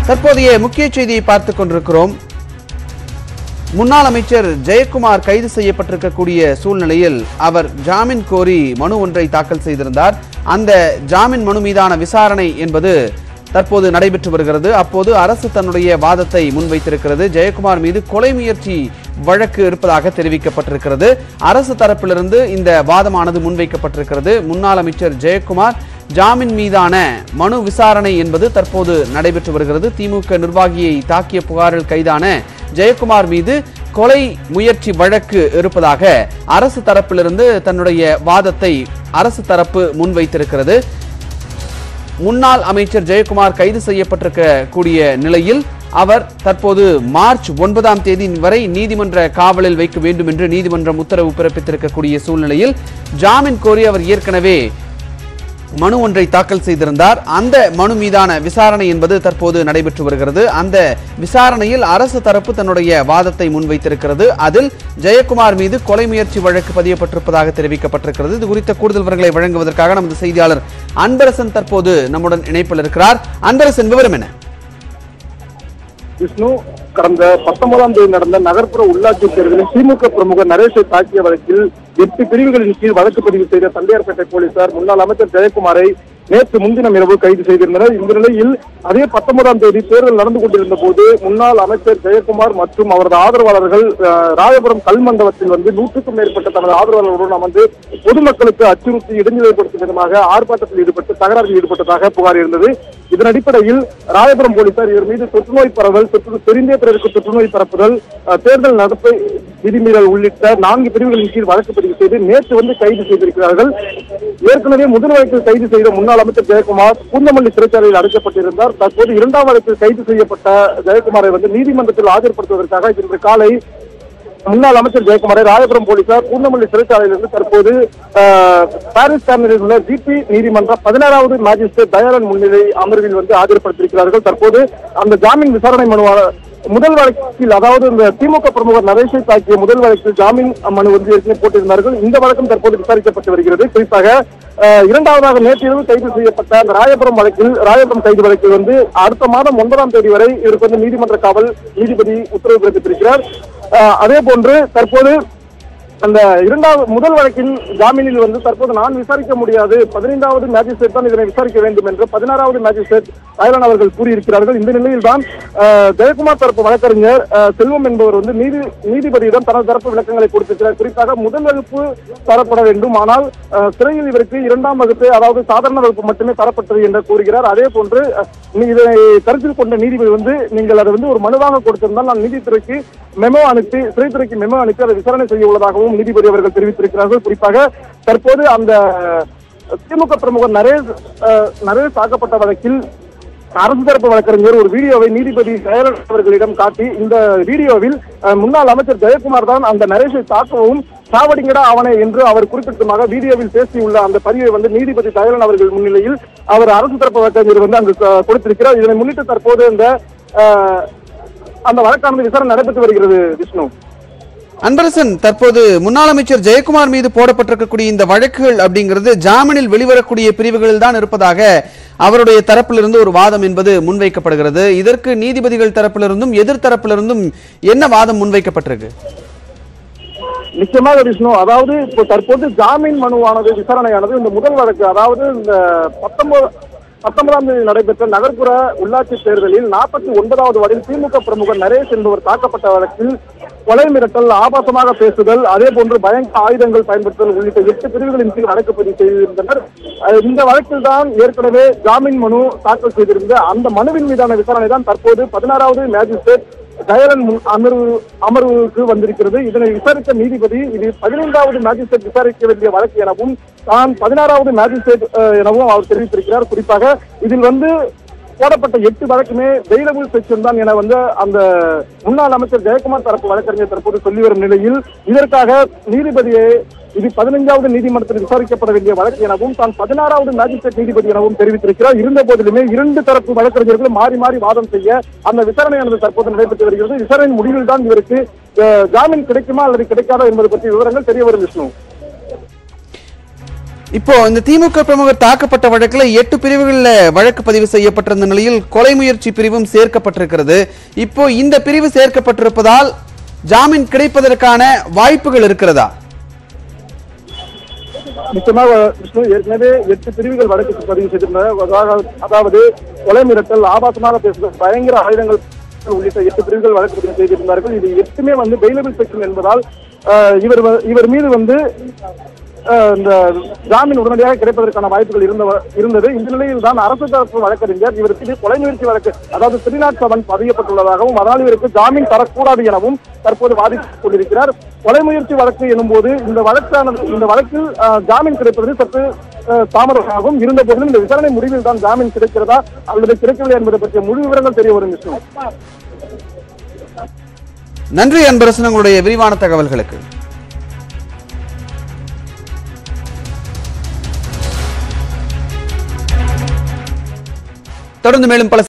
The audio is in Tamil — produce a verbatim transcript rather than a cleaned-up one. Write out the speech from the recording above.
தற்போதைய முக்கிய செய்தியை பார்த்துக் கொண்டிருக்கிறோம். முன்னாள் அமைச்சர் ஜெயக்குமார் கைது செய்யப்பட்டிருக்கக்கூடிய சூழ்நிலையில் அவர் ஜாமீன் கோரி மனு ஒன்றை தாக்கல் செய்திருந்தார். அந்த ஜாமீன் மனு மீதான விசாரணை என்பது தற்போது நடைபெற்று வருகிறது. அப்போது அரசு தன்னுடைய வாதத்தை முன்வைத்திருக்கிறது. ஜெயக்குமார் மீது கொலை முயற்சி வழக்கு இருப்பதாக தெரிவிக்கப்பட்டிருக்கிறது. அரசு தரப்பிலிருந்து இந்த வாதமானது முன்வைக்கப்பட்டிருக்கிறது. முன்னாள் அமைச்சர் ஜெயக்குமார் ஜாமீன் மீதான மனு விசாரணை என்பது தற்போது நடைபெற்று வருகிறது. திமுக நிர்வாகியை தாக்கிய புகாரில் கைதான ஜெயக்குமார் மீது கொலை முயற்சி வழக்கு இருப்பதாக அரசு தரப்பிலிருந்து தன்னுடைய வாதத்தை அரசு தரப்பு முன்வைத்திருக்கிறது. முன்னாள் அமைச்சர் ஜெயக்குமார் கைது செய்யப்பட்டிருக்கக்கூடிய நிலையில் அவர் தற்போது மார்ச் ஒன்பதாம் தேதி வரை நீதிமன்ற காவலில் வைக்க வேண்டும் என்று நீதிமன்றம் உத்தரவு பிறப்பித்திருக்கக்கூடிய சூழ்நிலையில் ஜாமீன் கோரி அவர் ஏற்கனவே மனு ஒன்றை தாக்கல் செய்திருந்தார். அந்த மனு மீதான விசாரணை என்பது தற்போது நடைபெற்று வருகிறது. அந்த விசாரணையில் அரசு தரப்பு தன்னுடைய வாதத்தை முன்வைத்திருக்கிறது. அதில் ஜெயக்குமார் மீது கொலை முயற்சி வழக்கு பதியப்பட்டிருப்பதாக தெரிவிக்கப்பட்டிருக்கிறது. இது குறித்த கூடுதல் விவரங்களை வழங்குவதற்காக நமது செய்தியாளர் அன்பரசன் தற்போது நம்முடன் இணைப்பில் இருக்கிறார். அன்பரசன், விவரம் என்ன? விஷ்ணு, கடந்த பத்தொன்பதாம் தேதி நடந்த நகர்ப்புற உள்ளாட்சி தேர்தலில் திமுக பிரமுகர் நரேஷை தாக்கிய வழக்கில் எட்டு பிரிவுகளின் கீழ் வழக்கு பதிவு செய்த தண்டையார்பேட்டை போலீசார் முன்னாள் அமைச்சர் ஜெயக்குமாரை நேற்று முன்தினம் இரவு கைது செய்திருந்தனர். இந்த நிலையில் அதே பத்தொன்பதாம் தேதி தேர்தல் நடந்து கொண்டிருந்த போது முன்னாள் அமைச்சர் ஜெயக்குமார் மற்றும் அவரது ஆதரவாளர்கள் ராயபுரம் கல்மண்டபத்தில் வந்து நூற்றுக்கும் மேற்பட்ட தனது ஆதரவாளர்களுடன் அமர்ந்து பொதுமக்களுக்கு அச்சுறுத்தி இடைஞ்சல் ஏற்படுத்தும் விதமாக ஆர்ப்பாட்டத்தில் ஈடுபட்டு தகராறில் ஈடுபட்டதாக புகார் இருந்தது. இதன் அடிப்படையில் ராயபுரம் போலீசார் இவர் மீது தொற்றுநோய் பரவல், தெரிந்தே பிறருக்கு தொற்றுநோய் பரப்புதல், தேர்தல் நடத்தை விதிமீறல் உள்ளிட்ட நான்கு பிரிவுகளின் கீழ் வழக்கு பதிவு செய்து நேற்று வந்து கைது செய்திருக்கிறார்கள். ஏற்கனவே முதல் வழக்கில் கைது செய்த முன்னாள் அமைச்சர் ஜெயக்குமார் பூந்தமல்லி சிறைச்சாலையில் அடைக்கப்பட்டிருந்தார். தற்போது இரண்டாம் வழக்கில் கைது செய்யப்பட்ட ஜெயக்குமாரை வந்து நீதிமன்றத்தில் ஆஜர்படுத்துவதற்காக இன்று காலை முன்னாள் அமைச்சர் ஜெயக்குமாரை ராயபுரம் போலீசார் பூந்தமல்லி சிறைச்சாலையிலிருந்து தற்போது பாரிஸ் கார்னரில் உள்ள ஜிபி நீதிமன்ற பதினாறாவது மேஜிஸ்ட்ரேட் தயாளன் முன்னிலை அமர்வில் வந்து ஆஜர்படுத்தியிருக்கிறார்கள். தற்போது அந்த ஜாமீன் விசாரணை மனுவான முதல் வழக்கில், அதாவது இந்த திமுக பிரமுகர் நரேஷை தாக்கிய முதல் வழக்கில் ஜாமீன் மனு வந்து ஏற்கனவே போட்டிருந்தார்கள். இந்த வழக்கம் தற்போது விசாரிக்கப்பட்டு வருகிறது. குறிப்பாக இரண்டாவதாக நேற்றிரவு கைது செய்யப்பட்ட அந்த ராயபுரம் வழக்கில் ராயபுரம் கைது வழக்கில் வந்து அடுத்த மாதம் ஒன்பதாம் தேதி வரை இவருக்கு வந்து நீதிமன்ற காவல் நீதிபதி உத்தரவு பிறப்பித்திருக்கிறார். அதே போன்று தற்போது அந்த இரண்டாவது முதல் வழக்கின் ஜாமீனில் வந்து தற்போது நான் விசாரிக்க முடியாது, பதினைந்தாவது மேஜிஸ்ட்ரேட் தான் இதனை விசாரிக்க வேண்டும் என்று பதினாறாவது மேஜிஸ்ட்ரேட் தயாளன் அவர்கள் கூறியிருக்கிறார்கள். இந்த நிலையில் தான் ஜெயக்குமார் தரப்பு வழக்கறிஞர் செல்வம் என்பவர் வந்து நீதி நீதிபதியிடம் தனது தரப்பு விளக்கங்களை கொடுத்திருக்கிறார். குறிப்பாக முதல் வகுப்பு தரப்பட வேண்டும், ஆனால் சிறையில் இவருக்கு இரண்டாம் வகுப்பு, அதாவது சாதாரண வகுப்பு மட்டுமே தரப்பட்டது என்று கூறுகிறார். அதே போன்று இதனை கருத்தில் கொண்ட நீதிபதி வந்து நீங்கள் அதை வந்து ஒரு மனுவாக கொடுத்திருந்தால் நான் நீதித்துறைக்கு மெமோ அனுப்பி சிறைத்துறைக்கு மெமோ அனுப்பி அதை விசாரணை செய்ய உள்ளதாகவும் நீதிபதி அவர்கள் தெரிவித்திருக்கிறார்கள். குறிப்பாக தற்போது அந்த திமுக பிரமுகர் நரேஷ் நரேஷ் தாக்கப்பட்ட வழக்கில் அரசு தரப்பு வழக்கறிஞர் ஒரு வீடியோவை நீதிபதி தயாளன் அவர்களிடம் காட்டி, இந்த வீடியோவில் முன்னாள் அமைச்சர் ஜெயக்குமார் தான் அந்த நரேஷை தாக்கவும் சாவடிங்கடா அவனை என்று அவர் குறிப்பிட்டமாக வீடியோவில் பேசியுள்ள அந்த பதிவை வந்து நீதிபதி தயாளன் அவர்கள் முன்னிலையில் அவர் அரசு தரப்பு வழக்கறிஞர் வந்து அங்கு கொடுத்திருக்கிறார். இதனை முன்னிட்டு தற்போது இந்த அந்த வழக்கானது விசாரணை நடைபெற்று வருகிறது. விஷ்ணு, அன்பரசன், தற்போது முன்னாள் அமைச்சர் ஜெயக்குமார் மீது போடப்பட்டிருக்கக்கூடிய இந்த வழக்குகள் அப்படிங்கிறது ஜாமீனில் வெளிவரக்கூடிய பிரிவுகளில் தான் இருப்பதாக அவருடைய தரப்பிலிருந்து ஒரு வாதம் என்பது முன்வைக்கப்படுகிறது. இதற்கு நீதிபதிகள் தரப்பிலிருந்தும் எதிர்த்தரப்பிலிருந்தும் என்ன வாதம் முன்வைக்கப்பட்டிருக்கு? நிச்சயமாக விஷ்ணு, அதாவது இப்போ தற்போது ஜாமீன் மனுவானது விசாரணையானது இந்த முதல் வழக்கு, அதாவது இந்த பத்தொன்பது பத்தொன்பதாம் தேதி நடைபெற்ற நகர்ப்புற உள்ளாட்சி தேர்தலில் நாற்பத்தி ஒன்பதாவது வார்டில் திமுக பிரமுகர் நரேஷ் என்பவர் தாக்கப்பட்ட வழக்கில் கொலை மிரட்டல், ஆபாசமாக பேசுதல், அதே போன்று பயங்கர ஆயுதங்கள் பயன்படுத்துதல் உள்ளிட்ட எட்டு பிரிவுகளின் கீழ் வழக்கு பதிவு செய்திருந்தனர். இந்த வழக்கில் தான் ஏற்கனவே ஜாமீன் மனு தாக்கல் செய்திருந்த அந்த மனுவின் மீதான விசாரணை தான் தற்போது பதினாறாவது மேஜிஸ்ட்ரேட் தயாளன் அமர்வு அமர்வுக்கு வந்திருக்கிறது. இதனை விசாரித்த நீதிபதி இது பதினைந்தாவது மேஜிஸ்ட்ரேட் விசாரிக்க வேண்டிய வழக்கு எனவும் தான் பதினாறாவது மேஜிஸ்ட்ரேட் எனவும் அவர் தெரிவித்திருக்கிறார். குறிப்பாக இதில் வந்து போடப்பட்ட எட்டு வழக்குமே வெயிலபிள் செக்ஷன் தான் என வந்து அந்த முன்னாள் அமைச்சர் ஜெயக்குமார் தரப்பு வழக்கறிஞர் தற்போது சொல்லி வரும் நிலையில் இதற்காக நீதிபதியை இது பதினைஞ்சாவது நீதிமன்றத்தில் விசாரிக்கப்பட வேண்டிய வழக்கு எனவும் தான் பதினாறாவது மேஜிஸ்ட்ரேட் நீதிபதி எனவும் தெரிவித்திருக்கிறார். இருந்த போதிலுமே இரண்டு தரப்பு வழக்கறிஞர்களும் மாறி மாறி வாதம் செய்ய அந்த விசாரணையானது தற்போது நடைபெற்று வருகிறது. விசாரணையின் முடிவில் தான் இவருக்கு ஜாமீன் கிடைக்குமா அல்லது கிடைக்காதா என்பது பற்றிய விவரங்கள் தெரிய வரும். விஷ்ணு, இப்போ இந்த திமுக பிரமுகர் தாக்கப்பட்ட வழக்குல எட்டு பிரிவுகள்ல வழக்கு பதிவு செய்யப்பட்டிருந்த நிலையில் கொலை முயற்சி பிரிவும் சேர்க்கப்பட்டிருக்கிறது. இப்போ இந்த பிரிவு சேர்க்கப்பட்டிருப்பதால் ஜாமீன் கிடைப்பதற்கான வாய்ப்புகள் இருக்கிறதா? நிச்சயமாக விஷ்ணு, ஏற்கனவே எட்டு பிரிவுகள் வழக்கு பதிவு செய்திருந்தன. அதாவது கொலை மிரட்டல், ஆபாசமாக பேசுதல், பயங்கர ஆயுதங்கள் உள்ளிட்ட எட்டு பிரிவுகள் வழக்கு பதிவு செய்திருந்தார்கள். இது எட்டுமே வந்து பெயிலபிள் செக்ஷன் என்பதால் இவர் இவர் மீது வந்து இந்த ஜாமீன் உடனடியாக கிடைப்பதற்கான வாய்ப்புகள் இருந்த இருந்தது. இந்த நிலையில் தான் அரசு தரப்பு வழக்கறிஞர் இவருக்கு கொலை முயற்சி வழக்கு, அதாவது த்ரீ நாட் செவன் பதியப்பட்டுள்ளதாகவும் அதனால் இவருக்கு ஜாமீன் தரக்கூடாது எனவும் தற்போது வாதிட்டுக் கொண்டிருக்கிறார். கொலை முயற்சி வழக்கு எனும் போது இந்த வழக்கான இந்த வழக்கில் ஜாமீன் கிடைப்பது சற்று தாமதமாகவும் இருந்த போதிலும் இந்த விசாரணை முடிவில் தான் ஜாமீன் கிடைக்கிறதா அல்லது கிடைக்கவில்லை என்பதை பற்றிய முழு விவரங்கள் தெரிய வரும். விஷ்ணு, நன்றி அன்பரசன், உங்களுடைய விரிவான தகவல்களுக்கு. தொடர்ந்து மேலும் பல